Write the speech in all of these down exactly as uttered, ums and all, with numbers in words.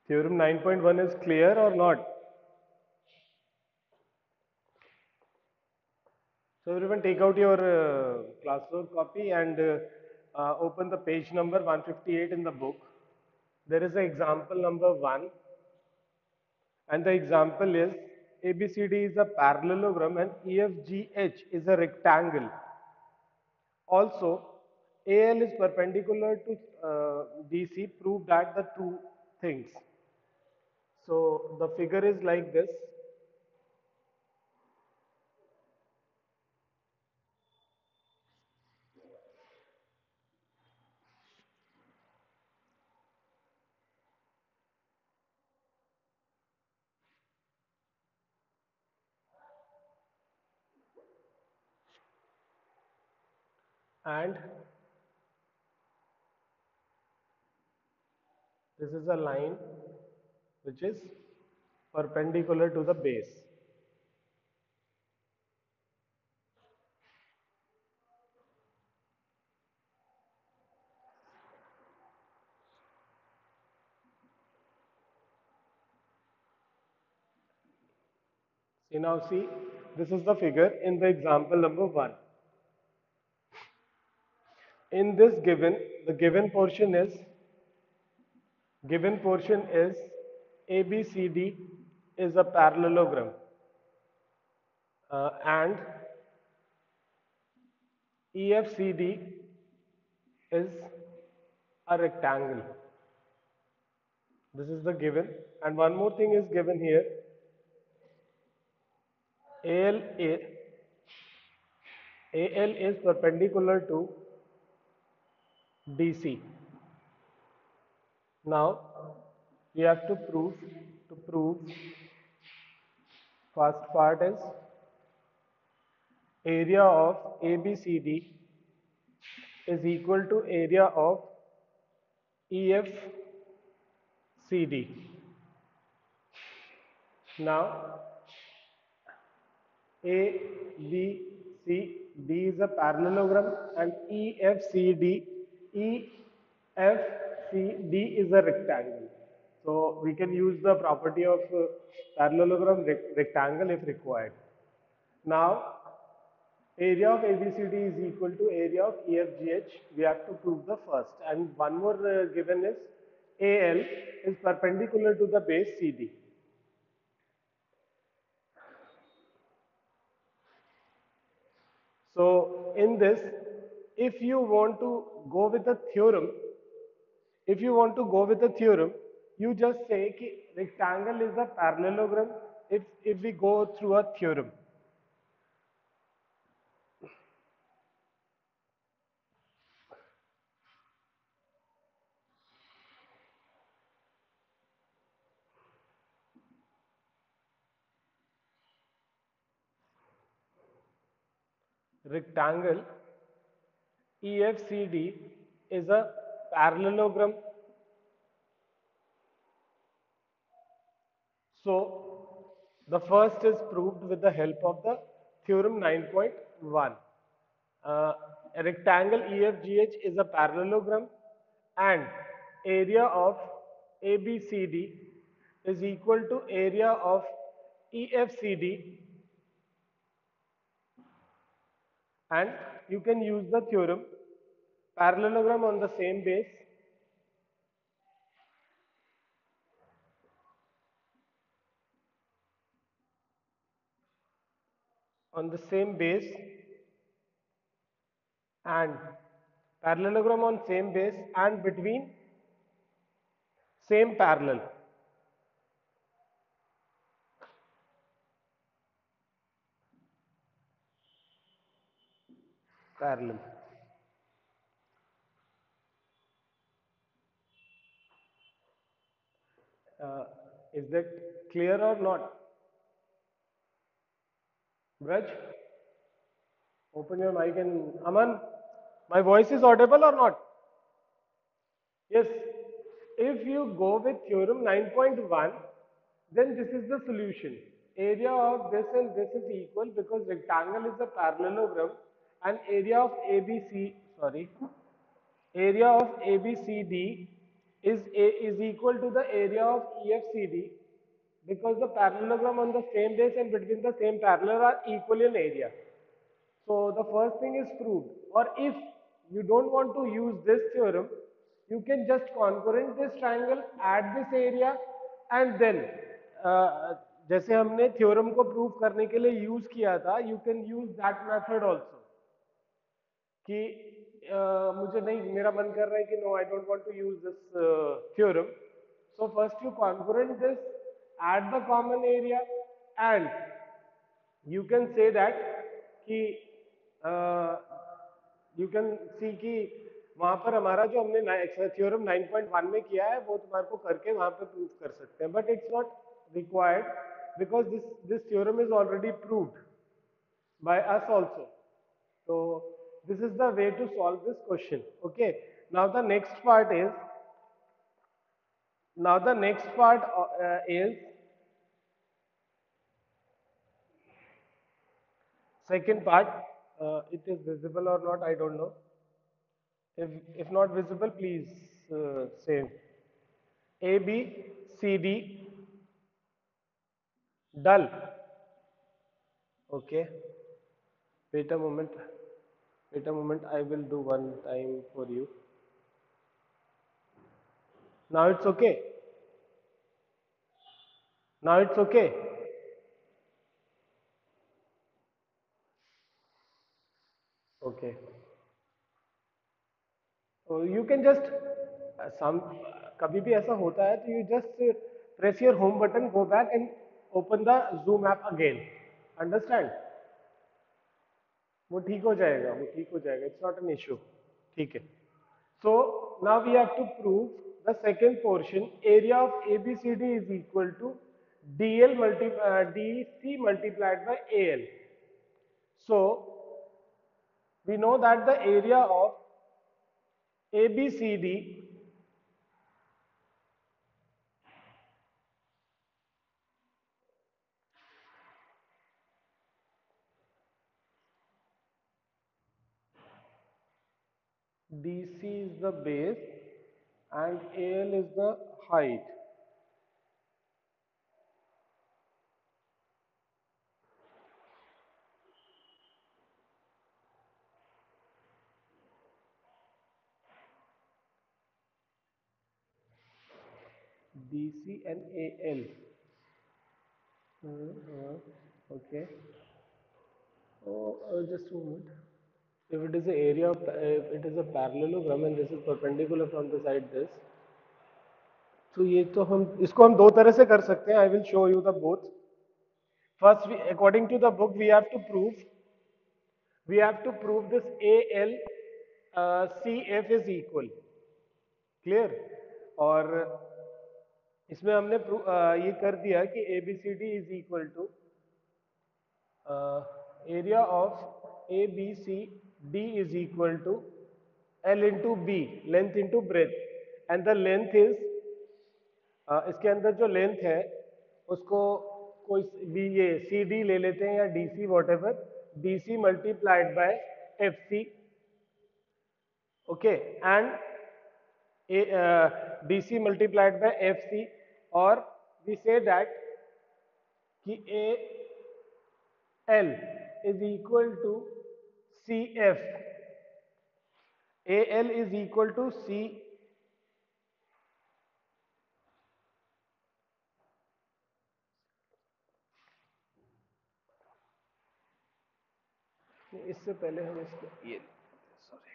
Theorem nine point one is clear or not? So everyone take out your uh, classroom copy and uh, uh, open the page number one fifty-eight in the book. There is an example number one, and the example is A B C D is a parallelogram and E F G H is a rectangle. Also, A L is perpendicular to uh, D C. Prove that the two things. So the figure is like this. And this is a line which is perpendicular to the base. See now see, this is the figure in the example number one. In this given, the given portion is given portion is A B C D is a parallelogram uh, and E F C D is a rectangle. This is the given, and one more thing is given here. A L A A L is perpendicular to D C. Now we have to prove to prove first part is area of A B C D is equal to area of E F C D. Now A B C D is a parallelogram and E F C D E F C D is a rectangle. So we can use the property of uh, parallelogram rec rectangle if required. Now area of A B C D is equal to area of E F G H. We have to prove the first. And one more uh, given is A L is perpendicular to the base C D. So in this, if you want to go with the theorem, if you want to go with the theorem, you just say कि rectangle is a parallelogram if, if we go through a theorem. Rectangle E F C D is a parallelogram. So the first is proved with the help of the theorem nine point one. Uh, a rectangle E F G H is a parallelogram and area of A B C D is equal to area of E F C D, and you can use the theorem parallelogram on the same base on the same base and parallelogram on same base and between same parallel. Parallel. Uh, is that clear or not? Braj, open your mic and Aman, my voice is audible or not? Yes. If you go with theorem nine point one, then this is the solution. Area of this and this is equal because rectangle is a parallelogram and area of A B C, sorry, area of A B C D is A is equal to the area of E F C D because the parallelogram on the same base and between the same parallel are equal in area. So the first thing is proved. Or if you don't want to use this theorem, you can just concurrent this triangle, add this area, and then uh, जैसे हमने theorem को prove करने के लिए use किया था, you can use that method also. कि uh, मुझे नहीं मेरा मन कर रहा है कि no I don't want to use this uh, theorem. So first you concurrent this, add the common area, and you can say that कि यू कैन सी कि वहां पर हमारा जो हमने थ्योरम नाइन पॉइंट वन में किया है वो तुम्हारे को करके वहां पे प्रूव कर सकते हैं but it's not required because this this theorem is already proved by us also. So this is the way to solve this question. Okay. Now the next part is now the next part uh, is second part. Uh, it is visible or not? I don't know. If if not visible, please uh, say A B C D dull. Okay. Wait a moment. Wait a moment. I will do one time for you. Now it's okay. Now it's okay. Okay. So you can just uh, some कभी भी ऐसा होता है तो you just uh, press your home button, go back and open the Zoom app again. Understand? वो ठीक हो जाएगा, वो ठीक हो जाएगा. It's not an issue. ठीक है. So now we have to prove the second portion. Area of A B C D is equal to D L multi uh, D C multiplied by A L. So we know that the area of A B C D D C is the base and A L is the height. D C and A L. Uh, uh, okay. Oh, uh, just a moment. If it is a area, of, if it is a parallelogram and this is perpendicular from the side this, तो ये तो हम इसको हम दो तरह से कर सकते हैं. I will show you the both. First, we, according to the book, we have to prove we have to prove this A L uh, C F is equal. Clear? और इसमें हमने uh, ये कर दिया कि A B C D is equal to uh, area of A B C D is equal to L into B, length into breadth, and the length is uh, इसके अंदर जो लेंथ है उसको कोई भी ये सी डी ले लेते हैं या D C whatever D C multiplied by F C okay and D C multiplied by F C और वी से दैट कि A L is equal to C F A L is equal to C इससे पहले हम इसको ये sorry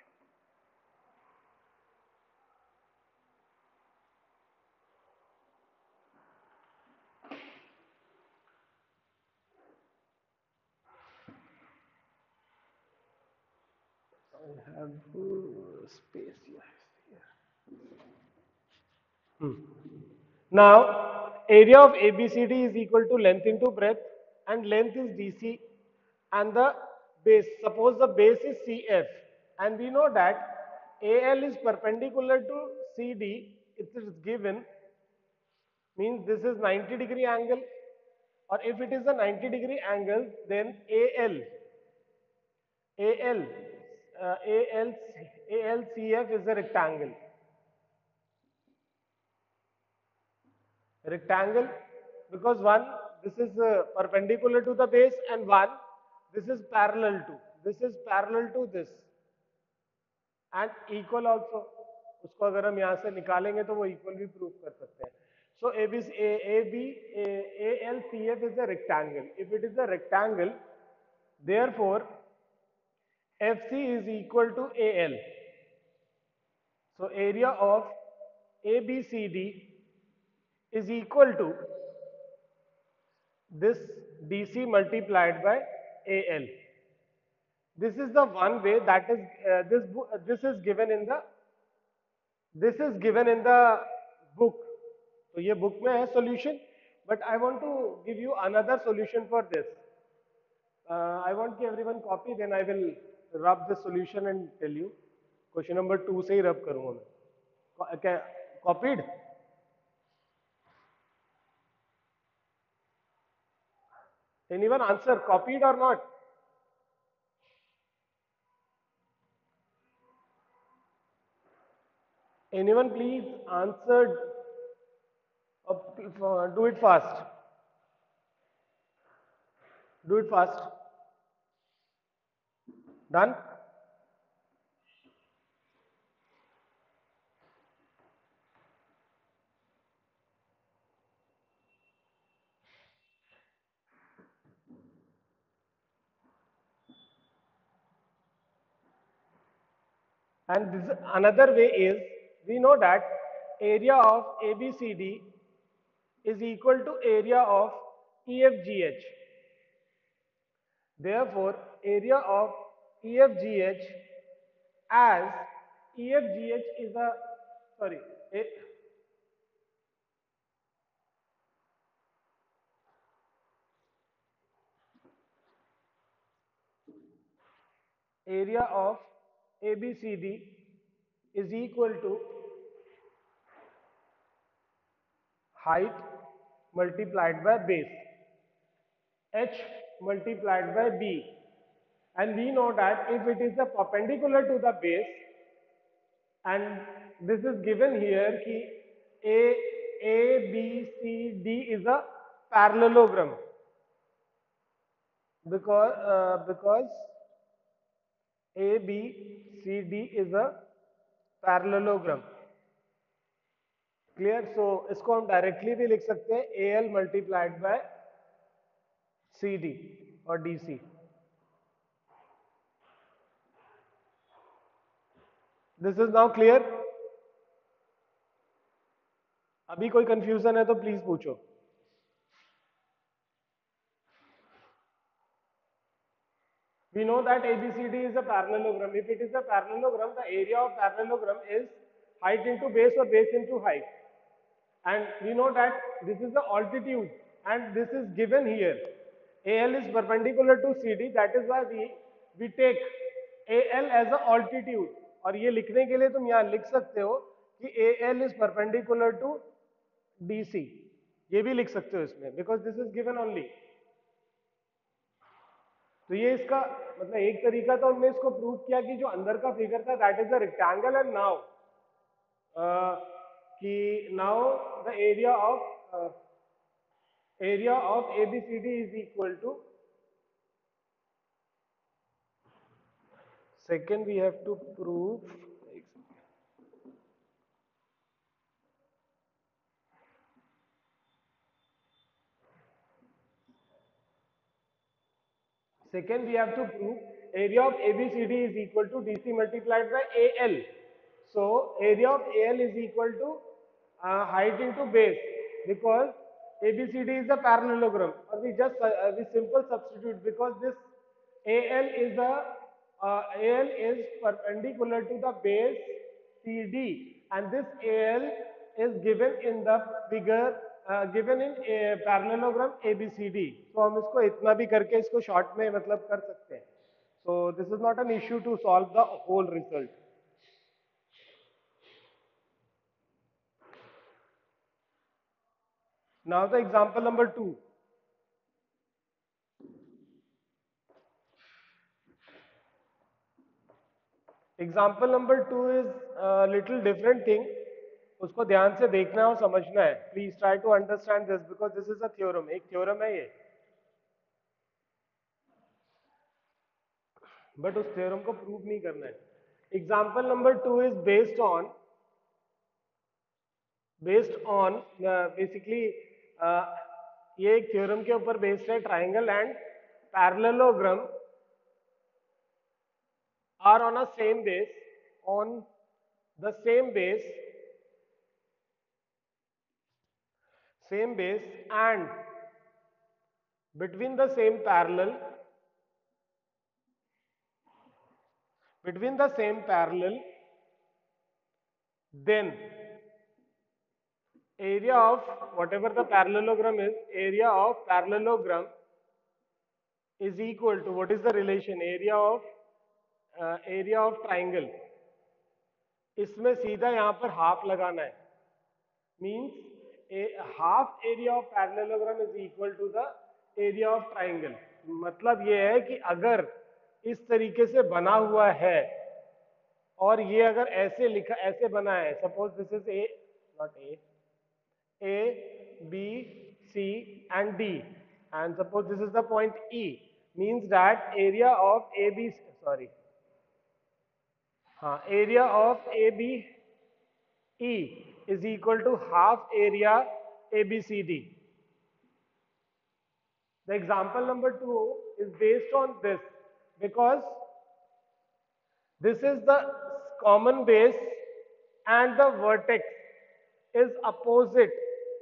I have uh, space here. Hmm. Now, area of A B C D is equal to length into breadth, and length is D C, and the base. Suppose the base is C F, and we know that A L is perpendicular to C D. It is given, means this is ninety degree angle, or if it is a ninety degree angle, then A L, A L, uh, A L, A L C F is a rectangle. Rectangle, because one, this is uh, perpendicular to the base, and one, this is parallel to, this is parallel to this, and equal also. उसको अगर हम यहाँ से निकालेंगे तो वो equal भी prove कर सकते हैं. So A B A A B A A L C F is a rectangle. If it is a rectangle, therefore F C is equal to A L. So area of A B C D is equal to this D C multiplied by A L. This is the one way that is uh, this uh, this is given in the this is given in the book. So ये book में है solution, but I want to give you another solution for this. Uh, I want कि everyone copy, then I will rub the solution and tell you. Question number two से ही rub करूँगा मैं. क्या copied? Anyone answer copied or not? Anyone please answer? Uh, do it fast. Do it fast. Done? And this another way is, we know that area of A B C D is equal to area of E F G H. Therefore, area of E F G H, as E F G H is a, sorry, a, area of A B C D is equal to height multiplied by base, h multiplied by b. And we know that if it is a perpendicular to the base, and this is given here कि A, A, B, C, D is a parallelogram, because uh, because A, B, C, D is a parallelogram. Clear? So इसको हम directly भी लिख सकते हैं A L multiplied by C D or D C. This is now clear? अभी कोई confusion है तो please पूछो. We know that A B C D is a parallelogram. If it is a parallelogram, the area of parallelogram is height into base or base into height. And we know that this is the altitude, and this is given here. A L is perpendicular to C D. That is why we we take A L as a altitude. और ये लिखने के लिए तुम यहाँ लिख सकते हो कि A L is perpendicular to D C. ये भी लिख सकते हो इसमें, because this is given only. तो ये इसका मतलब एक तरीका तो हमने इसको प्रूव किया कि जो अंदर का फिगर था that is a rectangle, and now कि now the area of area of ABCD is equal to, second we have to prove, second we have to prove area of A B C D is equal to D C multiplied by A L. So area of A L is equal to uh, height into base, because A B C D is a parallelogram, or we just uh, we simple substitute, because this A L is a uh, A L is perpendicular to the base C D, and this A L is given in the figure uh, given in a parallelogram A B C D. So हम इसको इतना भी करके इसको short में मतलब कर सकते हैं. So this is not an issue to solve the whole result. Now the example number two. Example number two is a little different thing. उसको ध्यान से देखना है और समझना है. Please try to understand this because this is a theorem. एक theorem है ये, बट उस थ्योरम को प्रूव नहीं करना है. Example number two is based on based on basically ये एक थ्योरम के ऊपर बेस्ड है. Triangle and parallelogram are on a same base on the same base same base and between the same parallel between the same parallel then area of whatever the parallelogram is, area of parallelogram is equal to, what is the relation, area of uh, area of triangle. इसमें सीधा यहां पर half लगाना है. Means half area of parallelogram is equal to the area of triangle. मतलब ये है कि अगर इस तरीके से बना हुआ है और ये अगर ऐसे लिखा ऐसे बना है, suppose this is a not a A B C and D and suppose this is the point E, means that area of A B sorry हाँ area of A B E is equal to half area A B C D. The example number two is based on this because this is the common base and the vertex is opposite.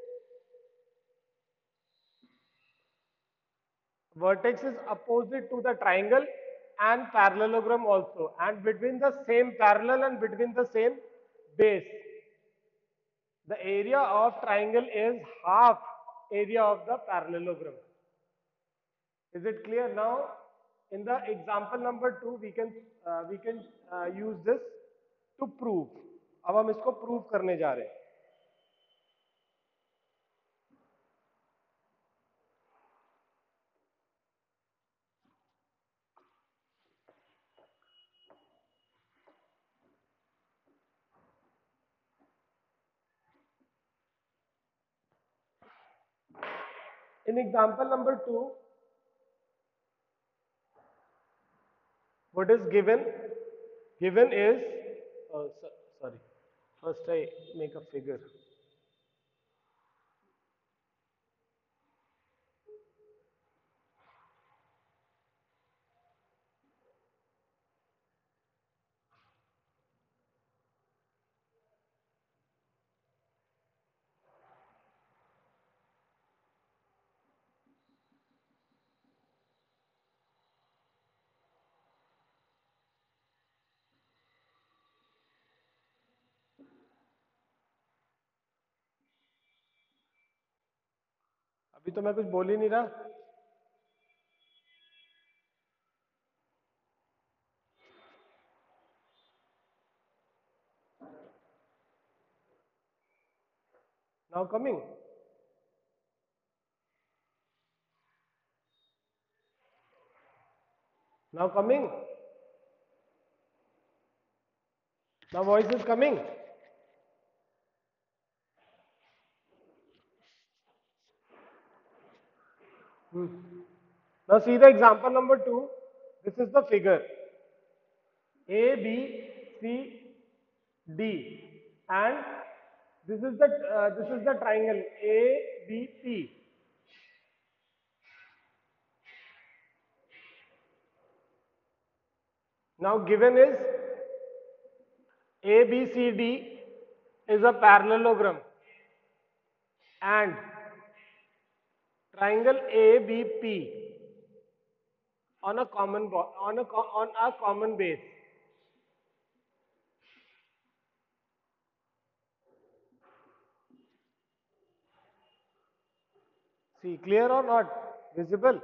Vertex is opposite to the triangle and parallelogram also, and between the same parallel and between the same base, the area of triangle is half area of the parallelogram. Is it clear now? In the example number two, we can uh, we can uh, use this to prove. अब हम इसको prove करने जा रहे हैं. In example number two, what is given? Given is, oh, so, sorry, first I make a figure. अभी तो मैं कुछ बोल ही नहीं रहा. Now coming. Now coming. Now voice is coming. Hmm. Now see the example number two. This is the figure. A, B, C, D, and this is the uh, this is the triangle A, B, P. Now given is A B C D is a parallelogram and triangle A B P on a common on a on a common base. See, clear or not? Visible?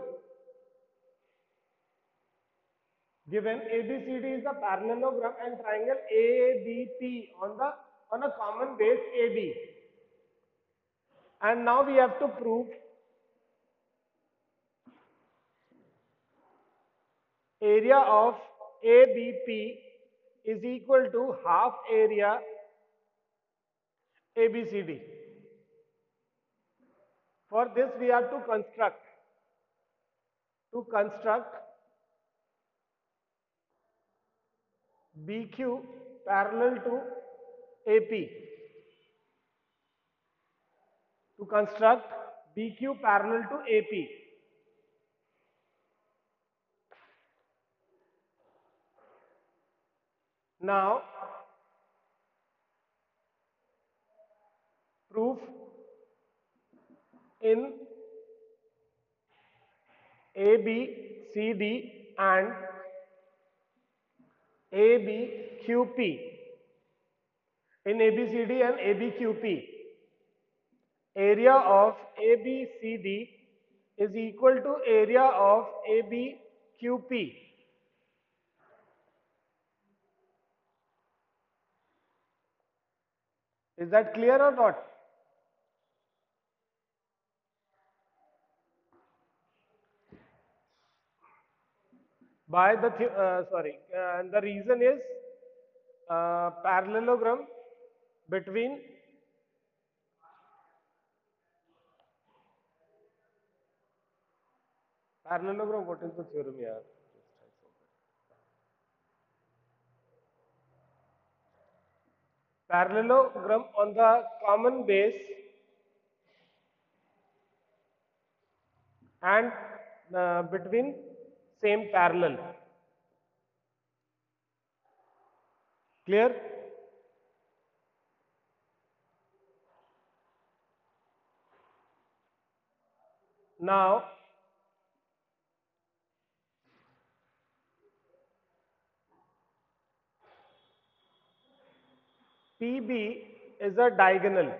Given A B C D is a parallelogram and triangle A B P on the on a common base A B. And now we have to prove area of A B P is equal to half area A B C D. For this we have to construct to construct B Q parallel to A P. To construct B Q parallel to A P. Now, proof in A B C D and A B Q P. In A B C D and A B Q P, area of A B C D is equal to area of A B Q P. Is that clear or not? By the th uh, sorry, uh, and the reason is uh, parallelogram between parallelogram. What is the theorem here? Parallelogram on the common base and uh, between same parallel. Clear? Now, P B is a diagonal.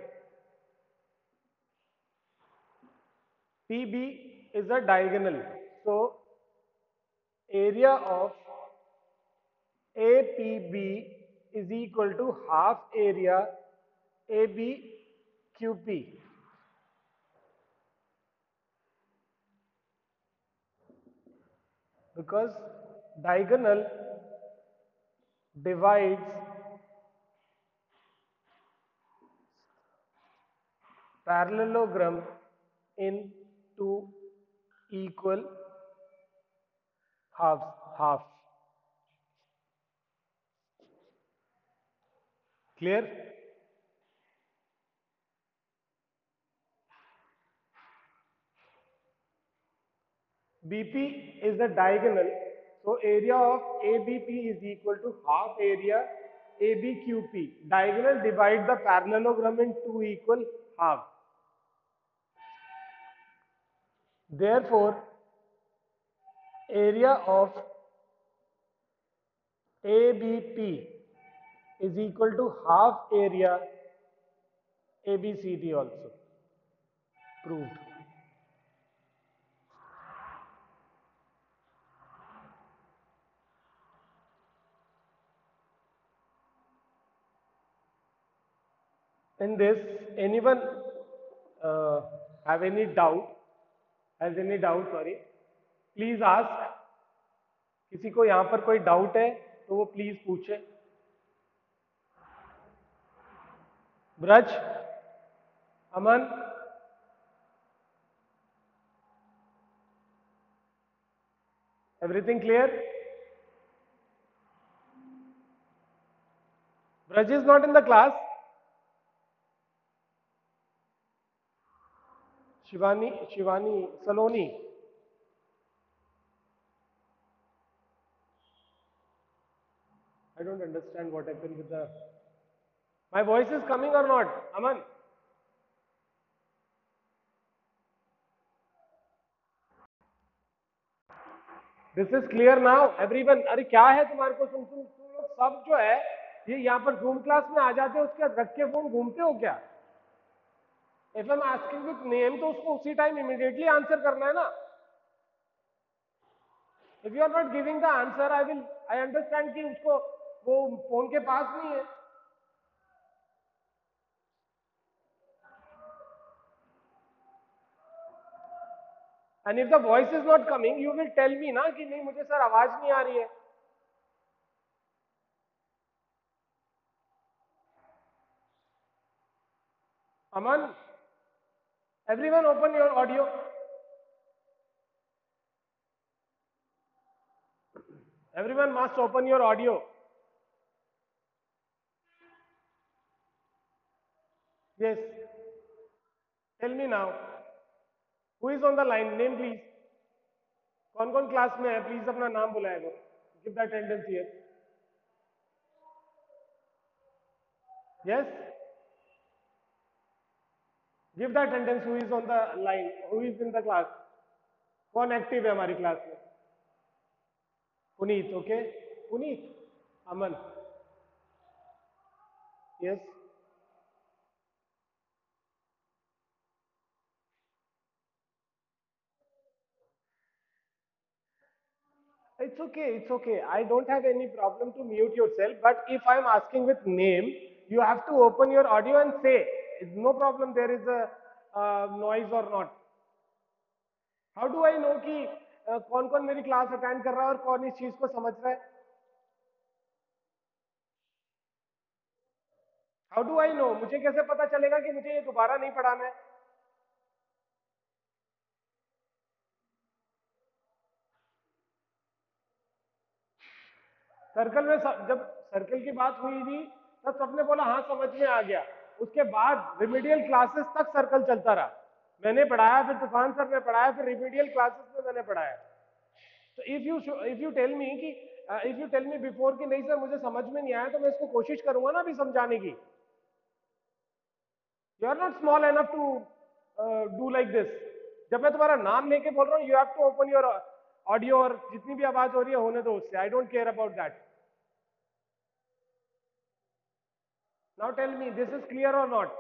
P B is a diagonal. So, area of A P B is equal to half area A B Q P. Because diagonal divides parallelogram into equal halves, half. Clear? B P is a diagonal, so area of A B P is equal to half area A B Q P. Diagonal divide the parallelogram in two equal halves. Therefore, area of A B P is equal to half area A B C D also. Proved. In this, anyone uh, have any doubt? Has any doubt? Sorry. Please ask. किसी को यहाँ पर कोई doubt है तो वो please पूछे. ब्रज, अमन, everything clear? Braj is not in the class. Shivani, Shivani, Saloni. I don't understand what happened with the. My voice is coming or not, Aman? This is clear now, everyone. अरे क्या है तुम्हारे को, तुम तुम तुम लोग सब जो है ये यहाँ पर जूम क्लास में आ जाते हो, उसके बाद रख के फोन घूमते हो क्या? If I'm asking with name तो उसको उसी टाइम immediately आंसर करना है ना. If you are not giving the answer, I will I understand कि उसको वो फोन के पास नहीं है. And if the voice is not coming, you will tell me ना कि नहीं मुझे सर आवाज नहीं आ रही है. Aman, everyone open your audio. Everyone must open your audio. Yes. Tell me now. Who is on the line? Name please. कौन कौन क्लास में है? प्लीज अपना नाम बुलाएगा. Give the attendance here. Yes. Give the attendance. Who is on the line? Who is in the class? कौन active है हमारी क्लास में? Puneet. Okay. Puneet. Aman. Yes. It's okay, it's okay. I don't have any problem to mute yourself, but if I'm asking with name, you have to open your audio and say, it's no problem there is a uh, noise or not. How do I know कि uh, कौन कौन मेरी class attend कर रहा है और कौन इस चीज को समझ रहा है? How do I know? मुझे कैसे पता चलेगा कि मुझे ये दोबारा नहीं पढ़ाना है? सर्कल में सब, जब सर्कल की बात हुई थी तब सबने बोला हाँ समझ में आ गया. उसके बाद रिमीडियल क्लासेस तक सर्कल चलता रहा. मैंने पढ़ाया, फिर तूफान सर ने पढ़ाया, फिर रिमीडियल क्लासेस में मैंने पढ़ाया. तो if you if you tell me कि if you tell me before कि नहीं सर मुझे समझ में नहीं आया, तो मैं इसको कोशिश करूंगा ना अभी समझाने की. You are not small enough to do like this. जब मैं तुम्हारा नाम लेके बोल रहा हूँ, you have to open your audio, और जितनी भी आवाज हो रही है होने दो उससे. I don't care about that. Now tell me, this is clear or not?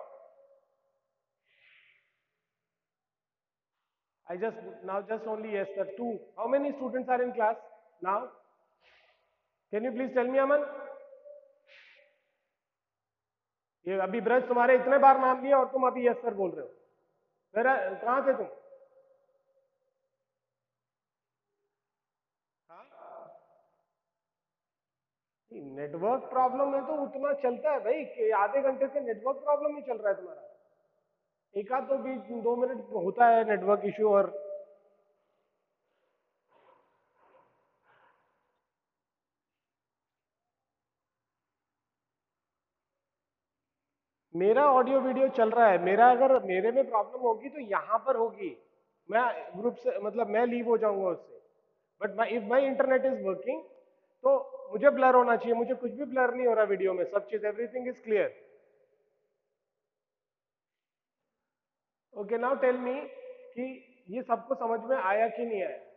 I just, now just only yes sir, two. How many students are in class now? Can you please tell me, Aman? ये अभी ब्रज तुम्हारे इतने बार नाम लिया और तुम अभी yes sir बोल रहे हो. मेरा कहाँ थे तुम? नेटवर्क प्रॉब्लम है तो उतना चलता है भाई कि आधे घंटे से नेटवर्क प्रॉब्लम ही चल रहा है तुम्हारा. एक आध तो बीच दो मिनट होता है नेटवर्क इश्यू. और मेरा ऑडियो वीडियो चल रहा है. मेरा अगर मेरे में प्रॉब्लम होगी तो यहाँ पर होगी. मैं ग्रुप से मतलब मैं लीव हो जाऊंगा उससे. But my if my internet is working तो मुझे ब्लर होना चाहिए. मुझे कुछ भी ब्लर नहीं हो रहा वीडियो में. सब चीज everything is clear. Okay now tell me कि ये सबको समझ में आया कि नहीं आया.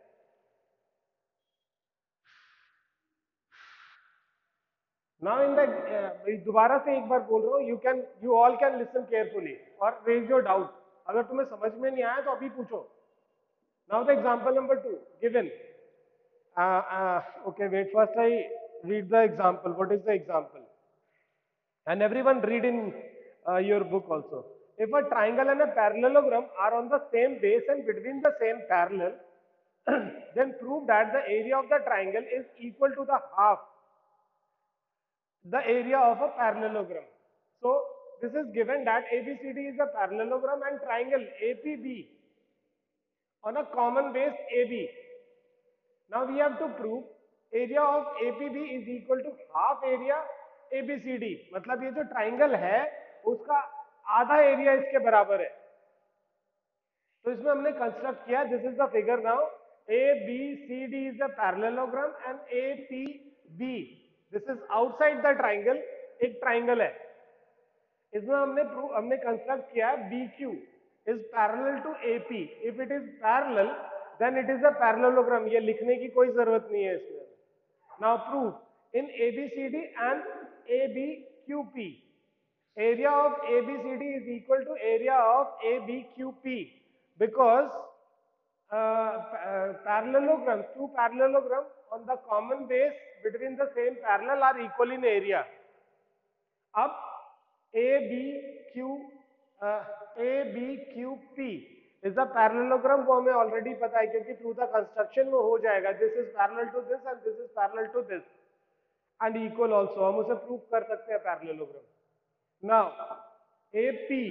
नाउ इन द दोबारा से एक बार बोल रहा हूँ. You can you all can listen carefully और रेज योर डाउट. अगर तुम्हें समझ में नहीं आया तो अभी पूछो. Now the example number two given. Uh, uh, okay, wait. First, I read the example. What is the example? And everyone read in uh, your book also. If a triangle and a parallelogram are on the same base and between the same parallel, then prove that the area of the triangle is equal to the half the area of a parallelogram. So, this is given that A B C D is a parallelogram and triangle A P B on a common base A B. Now we have to prove area of A P B is equal to half area A B C D. मतलब ये जो triangle है उसका आधा area इसके बराबर है. तो इसमें हमने कंस्ट्रक्ट किया. This is the figure now. A B C D is a parallelogram and A P B. This is outside the triangle. एक ट्राइंगल है. इसमें हमने हमने कंस्ट्रक्ट किया B Q is parallel to A P. If it is parallel, then it is a parallelogram. ये लिखने की कोई जरूरत नहीं है इसमें. Now prove in A B C D and A B Q P, area of A B C D is equal to area of A B Q P because uh, uh, parallelograms, two parallelograms on the common base between the same parallel are equal in area. अब A B Q uh, A B Q P is a parallelogram. वो हमें already पता है क्योंकि through the construction वो हो जाएगा. This is parallel to this and this is parallel to this and equal also. हम उसे प्रूव कर सकते हैं parallelogram. Now A P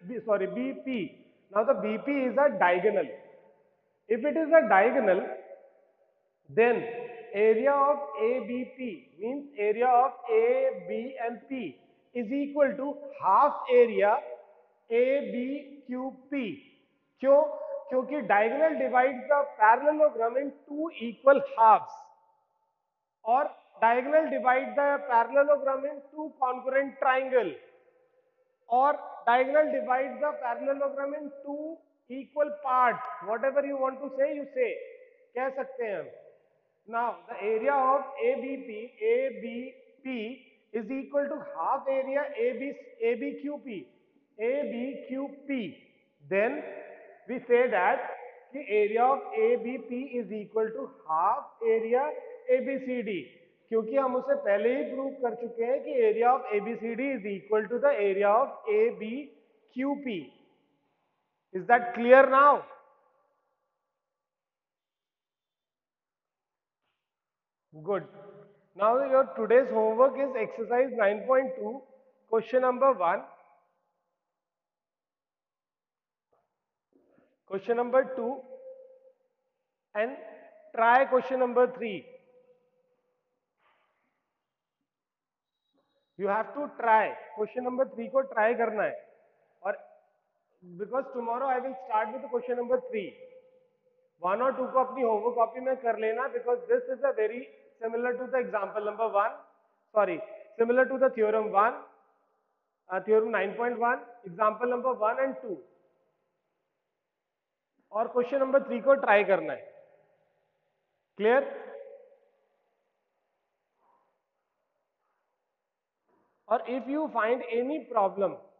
B, sorry, B P. Now the B P is a diagonal. If it is a diagonal, then area of A B P means area of A, B and P is equal to half area A B Q P. क्यों? क्योंकि diagonal divides the parallelogram in two equal halves, or diagonal divides the parallelogram in two congruent triangle, or diagonal divides the parallelogram in two equal parts. Whatever you want to say, you say. कह सकते हैं हम. Now the area of A B P A B P is equal to half area A B A B Q P A B Q P. Then we say that the area of A B P is equal to half area A B C D. क्योंकि हम उसे पहले ही prove कर चुके हैं कि area of A B C D is equal to the area of A B Q P. Is that clear now? Good. Now your today's homework is exercise nine point two, question number one. Question number two and try question number three. You have to try question number three को try करना है, और because tomorrow I will start with the question number three. One or two को अपनी homework copy में कर लेना, because this is a very similar to the example number one. Sorry, similar to the theorem one, uh, theorem nine point one, example number one and two. और question number three को try करना है. Clear? Or if you find any problem